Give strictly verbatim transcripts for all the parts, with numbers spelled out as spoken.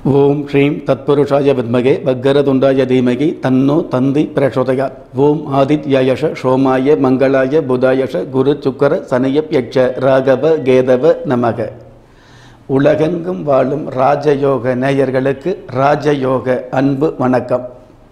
ஓம் ஸ்ரீம் தத்புருஷாய வித்மகே வக்கரதுண்டாய தீமகி தன்னோ தந்தி பிரசோதயாத். ஓம் ஆதித்யாயஷ சோமாய மங்களாய புதாயஷ குரு சுக்கர சனியப் யட்ச ராகவ கேதவ நமக. உலகெங்கும் வாழும் ராஜயோக நேயர்களுக்கு ராஜயோக அன்பு வணக்கம்.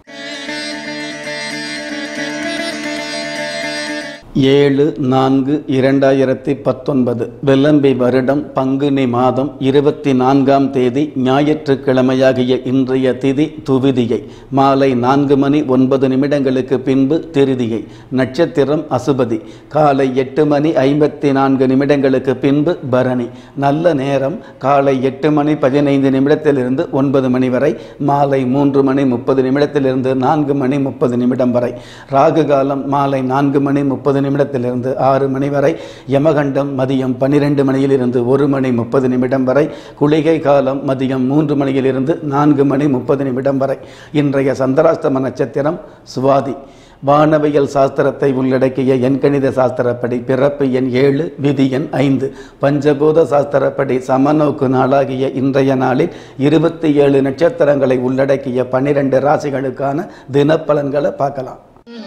ஏழு நான்கு இரண்டாயிரத்தி பத்தொன்பது வெள்ளம்பி வருடம் பங்குனி மாதம் இருபத்தி நான்காம் தேதி ஞாயிற்றுக்கிழமையாகிய இன்றைய திதி துவிதியை. மாலை நான்கு மணி ஒன்பது நிமிடங்களுக்கு பின்பு திருதியை. நட்சத்திரம் அசுபதி. காலை எட்டு மணி ஐம்பத்தி நான்கு நிமிடங்களுக்கு பின்பு பரணி. நல்ல நேரம் காலை எட்டு மணி பதினைந்து நிமிடத்திலிருந்து ஒன்பது மணி வரை, மாலை மூன்று மணி முப்பது நிமிடத்திலிருந்து நான்கு மணி முப்பது நிமிடம் வரை. ராகு காலம் மாலை நான்கு மணி முப்பது நிமிடத்திலிருந்து ஆறு மணி வரை. யமகண்டம் மதியம் பன்னிரெண்டு மணியிலிருந்து ஒரு மணி முப்பது நிமிடம் வரை. குளிகை காலம் மதியம் மூன்று மணியிலிருந்து நான்கு மணி முப்பது நிமிடம் வரை. இன்றைய சந்திராஷ்டம நட்சத்திரம் சுவாதி. வானவியல் சாஸ்திரத்தை உள்ளடக்கிய எண்கணித சாஸ்திரப்படி பிறப்பு எண் ஏழு, விதி எண் ஐந்து. பஞ்சபூத சாஸ்திரப்படி சமநோக்கு நாளாகிய இன்றைய நாளில் இருபத்தி ஏழு நட்சத்திரங்களை உள்ளடக்கிய பன்னிரண்டு ராசிகளுக்கான தினப்பலன்களை பார்க்கலாம்.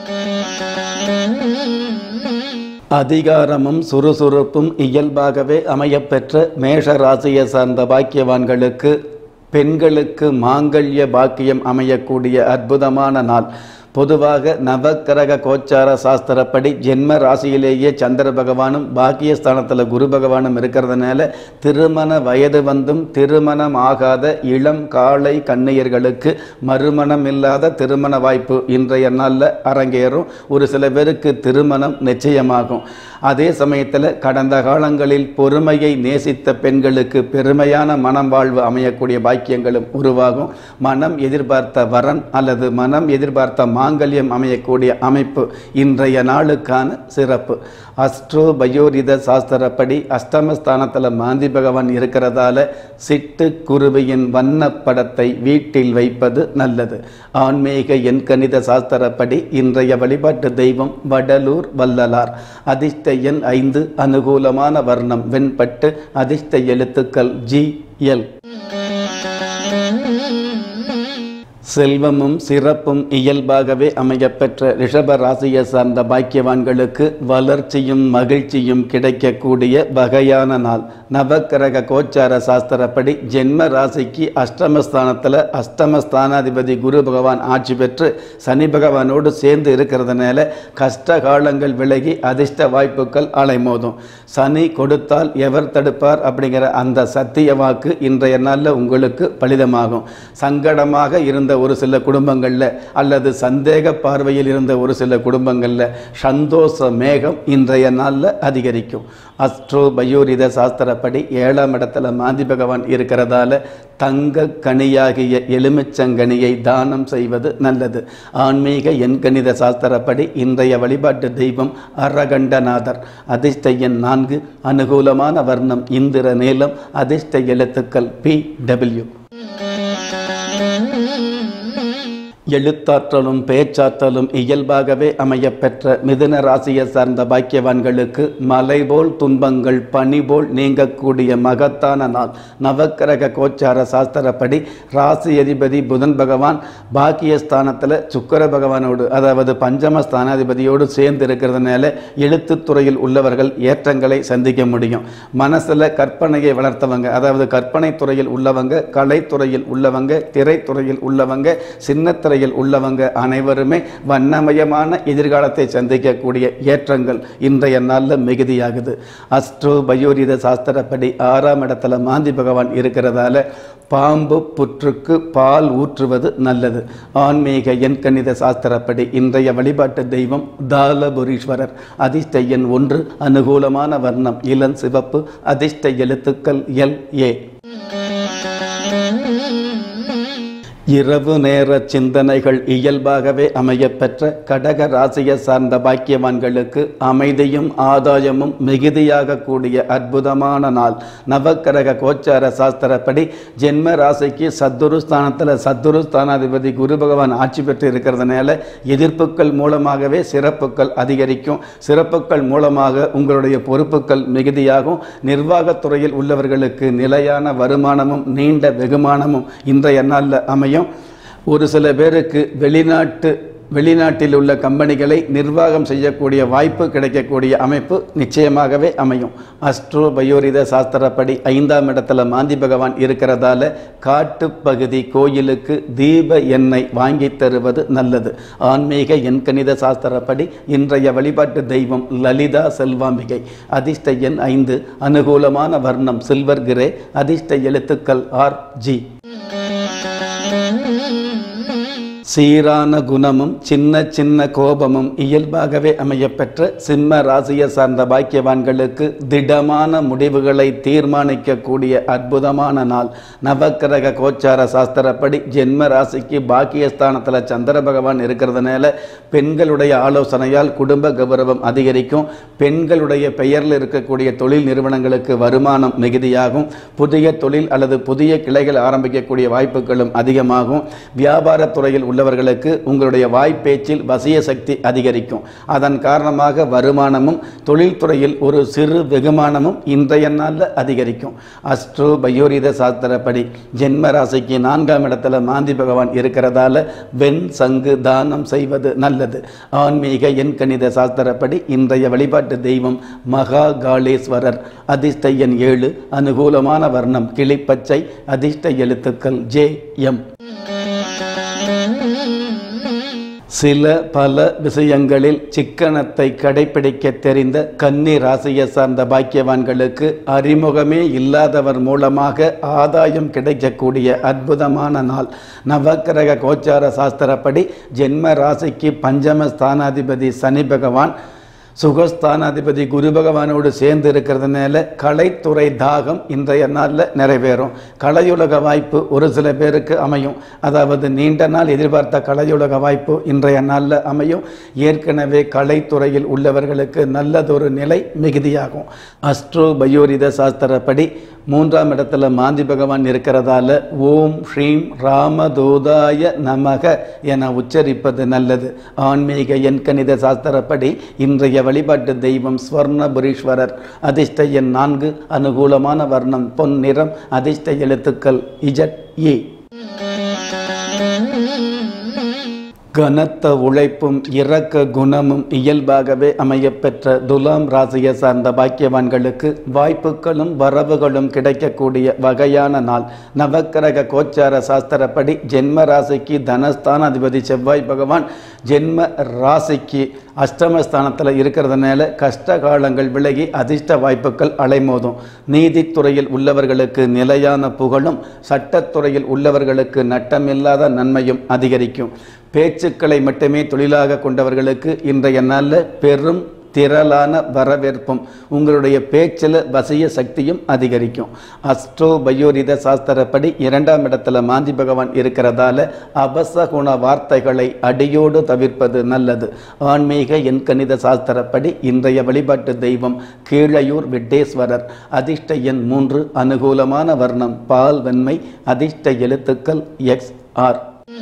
அதிகாரமும் சுறுசுறுப்பும் இயல்பாகவே அமையப்பெற்ற மேஷ ராசியை சார்ந்த பாக்கியவான்களுக்கு பெண்களுக்கு மாங்கல்ய பாக்கியம் அமையக்கூடிய அற்புதமான நாள். பொதுவாக நவக்கிரக கோச்சார சாஸ்திரப்படி ஜென்ம ராசியிலேயே சந்திர பகவானும் பாக்கியஸ்தானத்தில் குரு பகவானும் இருக்கிறதுனால திருமண வயது வந்தும் திருமணம் ஆகாத இளம் காளை கன்னியர்களுக்கு மறுமணம் இல்லாத திருமண வாய்ப்பு இன்றைய நாளில் அரங்கேறும். ஒரு சில பேருக்கு திருமணம் நிச்சயமாகும். அதே சமயத்தில் கடந்த காலங்களில் பொறுமையை நேசித்த பெண்களுக்கு பெருமையான மனம் வாழ்வு அமையக்கூடிய பாக்கியங்களும் உருவாகும். மனம் எதிர்பார்த்த வரன் அல்லது மனம் எதிர்பார்த்த மாங்கல்யம் அமையக்கூடிய அமைப்பு இன்றைய நாளுக்கான சிறப்பு. அஸ்ட்ரோ பயோரித சாஸ்திரப்படி அஷ்டமஸ்தானத்தில் மாந்தி பகவான் இருக்கிறதால சிட்டு குருவியின் வண்ணப்படத்தை வீட்டில் வைப்பது நல்லது. ஆன்மீக எண்கணித சாஸ்திரப்படி இன்றைய வழிபாட்டு தெய்வம் வடலூர் வள்ளலார். அதிர்ஷ்ட எண் ஐந்து. அனுகூலமான வர்ணம் வெண்பட்டு. அதிர்ஷ்ட எழுத்துக்கள் ஜி எல். செல்வமும் சிறப்பும் இயல்பாகவே அமையப்பெற்ற ரிஷப ராசியை சார்ந்த பாக்கியவான்களுக்கு வளர்ச்சியும் மகிழ்ச்சியும் கிடைக்கக்கூடிய வகையான நாள். நவக்கிரக கோச்சார சாஸ்திரப்படி ஜென்ம ராசிக்கு அஷ்டமஸ்தானத்தில் அஷ்டமஸ்தானாதிபதி குரு பகவான் ஆட்சி பெற்று சனி பகவானோடு சேர்ந்து இருக்கிறதுனால கஷ்ட காலங்கள் விலகி அதிர்ஷ்ட வாய்ப்புகள் அலைமோதும். சனி கொடுத்தால் எவர் தடுப்பார் அப்படிங்கிற அந்த சத்திய வாக்கு இன்றைய நாளில் உங்களுக்கு பலிதமாகும். சங்கடமாக இருந்த ஒரு சில குடும்பங்களில் அல்லது சந்தேக பார்வையில் இருந்த ஒரு சில குடும்பங்களில் சந்தோஷ மேகம் இன்றைய நாளில் அதிகரிக்கும். அஸ்ட்ரோ பயோரித சாஸ்திரப்படி ஏழாம் இடத்துல மாந்தி பகவான் இருக்கிறதால தங்க கனியாகிய எலுமிச்சங்கனியை தானம் செய்வது நல்லது. ஆன்மீக எண்கணித சாஸ்திரப்படி இன்றைய வழிபாட்டு தெய்வம் அரகண்டநாதர். அதிர்ஷ்ட எண் நான்கு. அனுகூலமான வர்ணம் இந்திர நீலம். அதிர்ஷ்ட எழுத்துக்கள் பி டபிள்யூ. எழுத்தாற்றலும் பேச்சாற்றலும் இயல்பாகவே அமையப்பெற்ற மிதுன ராசியை சார்ந்த பாக்கியவான்களுக்கு மலை போல் துன்பங்கள் பனி போல் நீங்கக்கூடிய மகத்தான நாள். நவக்கிரக கோச்சார சாஸ்திரப்படி ராசி அதிபதி புதன் பகவான் பாக்கியஸ்தானத்தில் சுக்கர பகவானோடு அதாவது பஞ்சம ஸ்தானாதிபதியோடு சேர்ந்து இருக்கிறதுனால எழுத்துத்துறையில் உள்ளவர்கள் ஏற்றங்களை சந்திக்க முடியும். மனசில் கற்பனையை வளர்த்தவங்க அதாவது கற்பனை துறையில் உள்ளவங்க, கலைத்துறையில் உள்ளவங்க, திரைத்துறையில் உள்ளவங்க, சின்னத்திரை உள்ளவங்க அனைவருமே வண்ணமயமான எதிர்காலத்தை சந்திக்கக்கூடிய ஏற்றங்கள் இன்றைய நாளில் மிகுதியாகுது. அஸ்ட்ரோ பயோரித சாஸ்திரப்படி ஆறாம் இடத்துல மாந்தி பகவான் இருக்கிறதால பாம்பு புற்றுக்கு பால் ஊற்றுவது நல்லது. ஆன்மீக எண்கணித சாஸ்திரப்படி இன்றைய வழிபாட்டு தெய்வம் தாலபுரீஸ்வரர். அதிர்ஷ்ட எண் ஒன்று. அனுகூலமான வர்ணம் இளம் சிவப்பு. அதிர்ஷ்ட எழுத்துக்கள் எல் ஏ. இரவு நேர சிந்தனைகள் இயல்பாகவே அமையப்பெற்ற கடக ராசியை சார்ந்த பாக்கியவான்களுக்கு அமைதியும் ஆதாயமும் மிகுதியாக கூடிய அற்புதமான நாள். நவக்கிரக கோச்சார சாஸ்திரப்படி ஜென்ம ராசிக்கு சத்துரு ஸ்தானத்தில் சத்துரு ஸ்தானாதிபதி குரு பகவான் ஆட்சி பெற்று இருக்கிறதுனால எதிர்ப்புகள் மூலமாகவே சிறப்புகள் அதிகரிக்கும். சிறப்புகள் மூலமாக உங்களுடைய பொறுப்புகள் மிகுதியாகும். நிர்வாகத்துறையில் உள்ளவர்களுக்கு நிலையான வருமானமும் நீண்ட வெகுமானமும் இன்றைய நாளில் அமையும். ஒரு சில பேருக்கு வெளிநாட்டு வெளிநாட்டில் உள்ள கம்பெனிகளை நிர்வாகம் செய்யக்கூடிய வாய்ப்பு கிடைக்கக்கூடிய அமைப்பு நிச்சயமாகவே அமையும். அஸ்ட்ரோ பயோரித சாஸ்திரப்படி ஐந்தாம் இடத்துல மாந்தி பகவான் இருக்கிறதால காட்டுப்பகுதி கோயிலுக்கு தீப எண்ணெய் வாங்கி தருவது நல்லது. ஆன்மீக எண்கணித சாஸ்திரப்படி இன்றைய வழிபாட்டு தெய்வம் லலிதா செல்வாம்பிகை. அதிர்ஷ்ட எண் ஐந்து. அனுகூலமான வர்ணம் சில்வர் கிரே. அதிர்ஷ்ட எழுத்துக்கள் ஆர் ஜி. சீரான குணமும் சின்ன சின்ன கோபமும் இயல்பாகவே அமையப்பெற்ற சிம்ம ராசியை சார்ந்த பாக்கியவான்களுக்கு திடமான முடிவுகளை தீர்மானிக்கக்கூடிய அற்புதமான நாள். நவக்கிரக கோச்சார சாஸ்திரப்படி ஜென்ம ராசிக்கு பாக்கியஸ்தானத்தில் சந்திர பகவான் இருக்கிறதுனால பெண்களுடைய ஆலோசனையால் குடும்ப கௌரவம் அதிகரிக்கும். பெண்களுடைய பெயரில் இருக்கக்கூடிய தொழில் நிறுவனங்களுக்கு வருமானம் மிகுதியாகும். புதிய தொழில் அல்லது புதிய கிளைகள் ஆரம்பிக்கக்கூடிய வாய்ப்புகளும் அதிகமாகும். வியாபாரத்துறையில் உள்ளவர்களுக்கு உங்களுடைய வாய்ப்பேச்சில் வசிய சக்தி அதிகரிக்கும். அதன் காரணமாக வருமானமும் தொழில்துறையில் ஒரு சிறு வெகுமானமும் இன்றைய நாளில் அதிகரிக்கும். அஸ்ட்ரோ பயோரித சாஸ்திரப்படி ஜென்ம ராசிக்கு நான்காம் இடத்துல மாந்தி பகவான் இருக்கிறதால வெண் சங்கு தானம் செய்வது நல்லது. ஆன்மீக எண்கணித சாஸ்திரப்படி இன்றைய வழிபாட்டு தெய்வம் மகா காளேஸ்வரர். அதிர்ஷ்ட எண் ஏழு. அனுகூலமான வர்ணம் கிளிப்பச்சை. அதிர்ஷ்ட எழுத்துக்கள் ஜே எம். சில பல விஷயங்களில் சிக்கனத்தை கடைபிடிக்க தெரிந்த கன்னி ராசியை சார்ந்த பாக்கியவான்களுக்கு அறிமுகமே இல்லாதவர் மூலமாக ஆதாயம் கிடைக்கக்கூடிய அற்புதமான நாள். நவக்கிரக கோச்சார சாஸ்திரப்படி ஜென்ம ராசிக்கு பஞ்சம ஸ்தானாதிபதி சனி பகவான் சுகஸ்தானாதிபதி குரு பகவானோடு சேர்ந்து இருக்கிறதுனால கலைத்துறை தாகம் இன்றைய நாளில் நிறைவேறும். கலையுலக வாய்ப்பு ஒரு சில பேருக்கு அமையும். அதாவது நீண்ட நாள் எதிர்பார்த்த கலையுலக வாய்ப்பு இன்றைய நாளில் அமையும். ஏற்கனவே கலைத்துறையில் உள்ளவர்களுக்கு நல்லதொரு நிலை மிகுதியாகும். அஸ்ட்ரோ பயோரித சாஸ்திரப்படி மூன்றாம் இடத்துல மாந்தி பகவான் இருக்கிறதால ஓம் ஸ்ரீம் ராமதூதாய நமக என உச்சரிப்பது நல்லது. ஆன்மீக எண்கணித சாஸ்திரப்படி இன்றைய வழிபாட்டு தெய்வம் ஸ்வர்ணபுரீஸ்வரர். அதிர்ஷ்ட எண் நான்கு. அனுகூலமான வர்ணம் பொன் நிறம். அதிர்ஷ்ட எழுத்துக்கள் இஜட் ஏ. கனத்த உழைப்பும் இரக்க குணமும் இயல்பாகவே அமையப்பெற்ற துலாம் ராசியை சார்ந்த பாக்கியவான்களுக்கு வாய்ப்புகளும் வரவுகளும் கிடைக்கக்கூடிய வகையான நாள். நவக்கிரக கோச்சார சாஸ்திரப்படி ஜென்ம ராசிக்கு தனஸ்தானாதிபதி செவ்வாய் பகவான் ஜென்ம ராசிக்கு அஷ்டமஸ்தானத்தில் இருக்கிறதுனால கஷ்ட காலங்கள் விலகி அதிர்ஷ்ட வாய்ப்புகள் அலைமோதும். நீதித்துறையில் உள்ளவர்களுக்கு நிலையான புகழும் சட்டத்துறையில் உள்ளவர்களுக்கு நட்டமில்லாத நன்மையும் அதிகரிக்கும். பேச்சுக்களை மட்டுமே தொழிலாக கொண்டவர்களுக்கு இன்றைய நாளில் பெரும் திரளான வரவேற்பும் உங்களுடைய பேச்சில் வசிய சக்தியும் அதிகரிக்கும். அஸ்ட்ரோ பயோரித சாஸ்திரப்படி இரண்டாம் இடத்துல மாந்தி பகவான் இருக்கிறதால அபசகுண வார்த்தைகளை அடியோடு தவிர்ப்பது நல்லது. ஆன்மீக எண்கணித சாஸ்திரப்படி இன்றைய வழிபாட்டு தெய்வம் கீழையூர் விட்டேஸ்வரர். அதிர்ஷ்ட எண் மூன்று. அனுகூலமான வர்ணம் பால் வெண்மை. அதிர்ஷ்ட எழுத்துக்கள் எக்ஸ் ஆர்.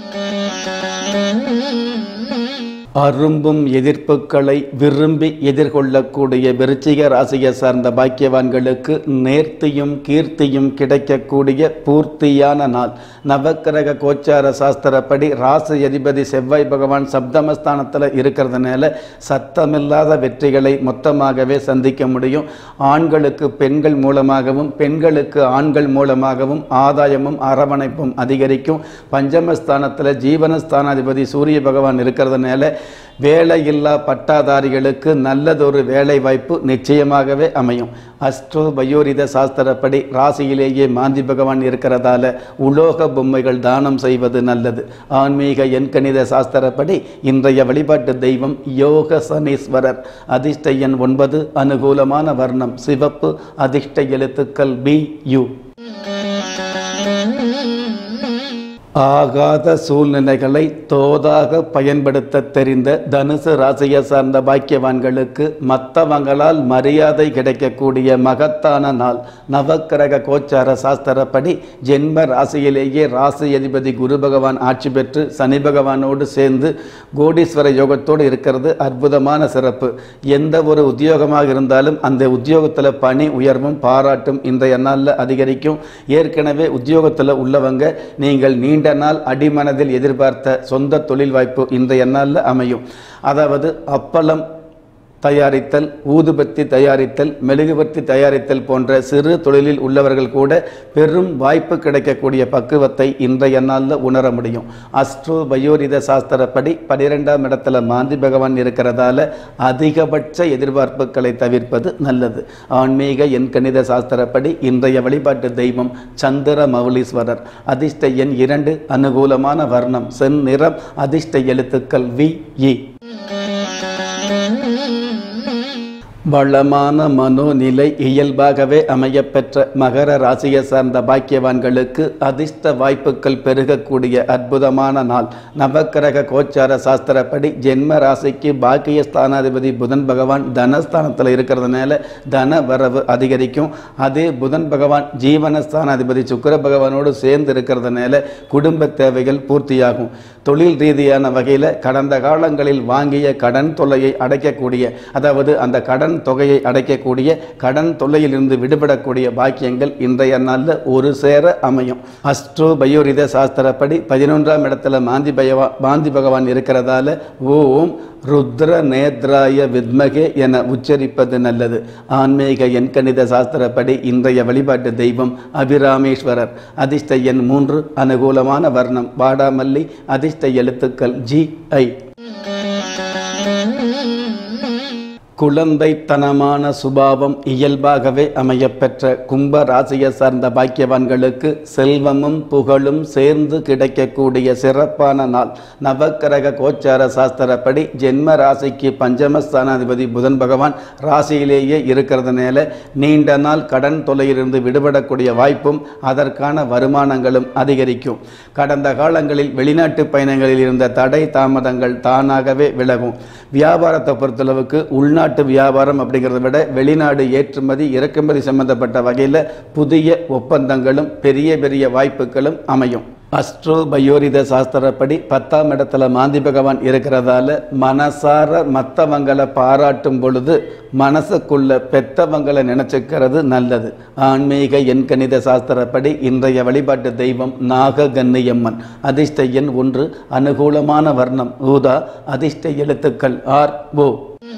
அரும்பும் எதிர்ப்புகளை விரும்பி எதிர்கொள்ளக்கூடிய விருச்சிக ராசியை சார்ந்த பாக்கியவான்களுக்கு நேர்த்தியும் கீர்த்தியும் கிடைக்கக்கூடிய பூர்த்தியான நாள். நவக்கிரக கோச்சார சாஸ்திரப்படி ராசி அதிபதி செவ்வாய் பகவான் சப்தமஸ்தானத்தில் இருக்கிறதுனால சத்தமில்லாத வெற்றிகளை மொத்தமாகவே சந்திக்க முடியும். ஆண்களுக்கு பெண்கள் மூலமாகவும் பெண்களுக்கு ஆண்கள் மூலமாகவும் ஆதாயமும் அரவணைப்பும் அதிகரிக்கும். பஞ்சமஸ்தானத்தில் ஜீவனஸ்தானாதிபதி சூரிய பகவான் இருக்கிறதுனால வேலையில்லா பட்டாதாரிகளுக்கு நல்லதொரு வேலை வாய்ப்பு நிச்சயமாகவே அமையும். அஸ்ட்ரோ பயோரித சாஸ்திரப்படி ராசியிலேயே மாந்தி பகவான் இருக்கிறதால உலோக பொம்மைகள் தானம் செய்வது நல்லது. ஆன்மீக எண்கணித சாஸ்திரப்படி இன்றைய வழிபாட்டு தெய்வம் யோக சனீஸ்வரர். அதிர்ஷ்ட எண் ஒன்பது. அனுகூலமான வர்ணம் சிவப்பு. அதிர்ஷ்ட எழுத்துக்கள் பி யு. ஆகாத சூழ்நிலைகளை தோதாக பயன்படுத்த தெரிந்த தனுசு ராசியை சார்ந்த பாக்கியவான்களுக்கு மற்றவங்களால் மரியாதை கிடைக்கக்கூடிய மகத்தான நாள். நவக்கிரக கோச்சார சாஸ்திரப்படி ஜென்ம ராசியிலேயே ராசி அதிபதி குரு பகவான் ஆட்சி பெற்று சனி பகவானோடு சேர்ந்து கோடீஸ்வர யோகத்தோடு இருக்கிறது அற்புதமான சிறப்பு. எந்த ஒரு உத்தியோகமாக இருந்தாலும் அந்த உத்தியோகத்தில் பணி உயர்வும் பாராட்டும் இன்றைய நாளில் அதிகரிக்கும். ஏற்கனவே உத்தியோகத்தில் உள்ளவங்க நீங்கள் நீண்ட நாள் அடிமனதில் எதிர்பார்த்த சொந்த தொழில் வாய்ப்பு இன்றைய நாளில் அமையும். அதாவது அப்பளம் தயாரித்தல், ஊதுபத்தி தயாரித்தல், மெழுகுபத்தி தயாரித்தல் போன்ற சிறு தொழிலில் உள்ளவர்கள் கூட பெரும் வாய்ப்பு கிடைக்கக்கூடிய பக்குவத்தை இன்றைய நாளில் உணர முடியும். அஸ்ட்ரோ பயோரித சாஸ்திரப்படி பனிரெண்டாம் இடத்துல மாந்தி பகவான் இருக்கிறதால அதிகபட்ச எதிர்பார்ப்புகளை தவிர்ப்பது நல்லது. ஆன்மீக எண் கணித சாஸ்திரப்படி இன்றைய வழிபாட்டு தெய்வம் சந்திர மௌலீஸ்வரர். அதிர்ஷ்ட எண் இரண்டு, அனுகூலமான வர்ணம் செந்நிறம், அதிர்ஷ்ட எழுத்துக்கள் வி இ. வளமான மனோநிலை இயல்பாகவே அமையப்பெற்ற மகர ராசியை சார்ந்த பாக்கியவான்களுக்கு அதிர்ஷ்ட வாய்ப்புகள் பெருகக்கூடிய அற்புதமான நாள். நவக்கிரக கோச்சார சாஸ்திரப்படி ஜென்ம ராசிக்கு பாக்கிய ஸ்தானாதிபதி புதன் பகவான் தனஸ்தானத்தில் இருக்கிறதுனால தன வரவு அதிகரிக்கும். அதே புதன் பகவான் ஜீவனஸ்தானாதிபதி சுக்கிர பகவானோடு சேர்ந்து இருக்கிறதுனால குடும்ப தேவைகள் பூர்த்தியாகும். தொழில் ரீதியான வகையில் கடந்த காலங்களில் வாங்கிய கடன் தொல்லையை அடைக்கக்கூடிய, அதாவது அந்த கடன் தொகையை அடைக்கக்கூடிய, கடன் தொல்லையிலிருந்து விடுபடக்கூடிய பாக்கியங்கள் இன்றைய நாளில் ஒரு சேர அமையும். அஸ்ட்ரோ பயோரித சாஸ்திரப்படி பதினொன்றாம் இடத்துல மாந்தி பகவா மாந்தி பகவான் இருக்கிறதால ஓம் ருத்ர நேத்ராய வித்மகே என உச்சரிப்பது நல்லது. ஆன்மீக எண் கணித சாஸ்திரப்படி இன்றைய வழிபாட்டு தெய்வம் அபிராமேஸ்வரர். அதிர்ஷ்ட எண் மூன்று, அனுகூலமான வர்ணம் வாடாமல்லி, அதிர்ஷ்ட எழுத்துக்கள் ஜி ஐ. குழந்தைத்தனமான சுபாவம் இயல்பாகவே அமையப்பெற்ற கும்ப ராசியை சார்ந்த பாக்கியவான்களுக்கு செல்வமும் புகழும் சேர்ந்து கிடைக்கக்கூடிய சிறப்பான நாள். நவக்கிரக கோச்சார சாஸ்திரப்படி ஜென்ம ராசிக்கு பஞ்சமஸ்தானாதிபதி புதன் பகவான் ராசியிலேயே இருக்கிறதுனால நீண்ட நாள் கடன் தொல்லையிலிருந்து விடுபடக்கூடிய வாய்ப்பும் அதற்கான வருமானங்களும் அதிகரிக்கும். கடந்த காலங்களில் வெளிநாட்டு பயணங்களில் இருந்த தடை தாமதங்கள் தானாகவே விலகும். வியாபாரத்தை பொறுத்தளவுக்கு உள்நாட்டு நாட்டு வியாபாரம் அப்படிங்கிறத விட வெளிநாடு ஏற்றுமதி இறக்குமதி சம்பந்தப்பட்ட வகையில் புதிய ஒப்பந்தங்களும் பெரிய பெரிய வாய்ப்புகளும் அமையும். அஸ்ட்ரோ பயோரித சாஸ்திரப்படி பத்தாம் இடத்துல மாந்தி பகவான் இருக்கிறதால மனசார மற்றவங்களை பாராட்டும் பொழுது மனசுக்குள்ள பெத்தவங்களை நினைச்சுக்கிறது நல்லது. ஆன்மீக எண் கணித சாஸ்திரப்படி இன்றைய வழிபாட்டு தெய்வம் நாக கன்னியம்மன். அதிர்ஷ்ட எண் ஒன்று, அனுகூலமான வர்ணம் ஊதா, அதிர்ஷ்ட எழுத்துக்கள் ஆர் ஓ.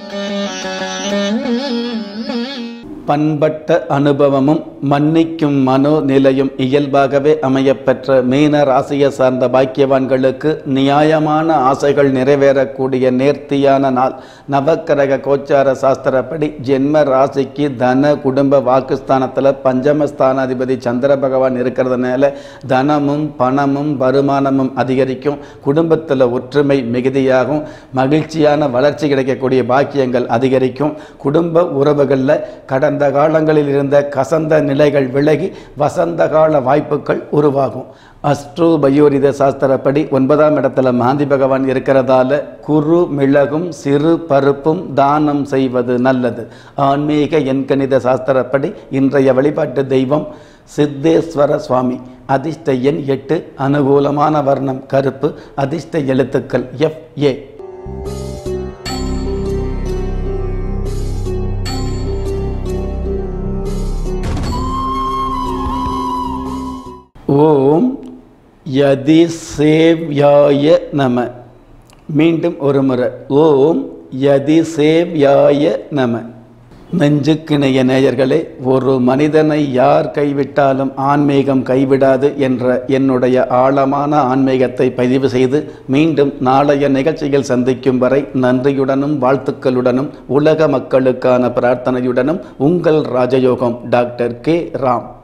பண்பட்ட அனுபவமும் மன்னிக்கும் மனோநிலையும் இயல்பாகவே அமையப்பெற்ற மீன ராசியை சார்ந்த பாக்கியவான்களுக்கு நியாயமான ஆசைகள் நிறைவேறக்கூடிய நேர்த்தியான நாள். நவக்கிரக கோச்சார சாஸ்திரப்படி ஜென்ம ராசிக்கு தன குடும்ப வாக்குஸ்தானத்தில் பஞ்சமஸ்தானாதிபதி சந்திர பகவான் இருக்கிறதுனால தனமும் பணமும் வருமானமும் அதிகரிக்கும். குடும்பத்தில் ஒற்றுமை மிகுதியாகும். மகிழ்ச்சியான வளர்ச்சி கிடைக்கக்கூடிய பாக்கியங்கள் அதிகரிக்கும். குடும்ப உறவுகளில் கடந்த அந்த காலங்களில் இருந்த கசந்த நிலைகள் விலகி வசந்த கால வாய்ப்புகள் உருவாகும். அஸ்ட்ரோ பயோரித சாஸ்திரப்படி ஒன்பதாம் இடத்துல மாந்தி பகவான் இருக்கிறதால குறு மிளகும் சிறு பருப்பும் தானம் செய்வது நல்லது. ஆன்மீக எண் கணித சாஸ்திரப்படி இன்றைய வழிபாட்டு தெய்வம் சித்தேஸ்வர சுவாமி. அதிர்ஷ்ட எண் எட்டு, அனுகூலமான வர்ணம் கருப்பு, அதிர்ஷ்ட எழுத்துக்கள் எஃப் ஏ. ஓம் யதிசேவ்யாய நம. மீண்டும் ஒரு முறை ஓம் யதிசேவ்யாய நம. நெஞ்சுக்கிணைய நேயர்களே, ஒரு மனிதனை யார் கைவிட்டாலும் ஆன்மீகம் கைவிடாது என்ற என்னுடைய ஆழமான ஆன்மீகத்தை பதிவு செய்து மீண்டும் நாளைய நிகழ்ச்சியில் சந்திக்கும் வரை நன்றியுடனும் வாழ்த்துக்களுடனும் உலக மக்களுக்கான பிரார்த்தனையுடனும் உங்கள் ராஜயோகம் டாக்டர் கே ராம்.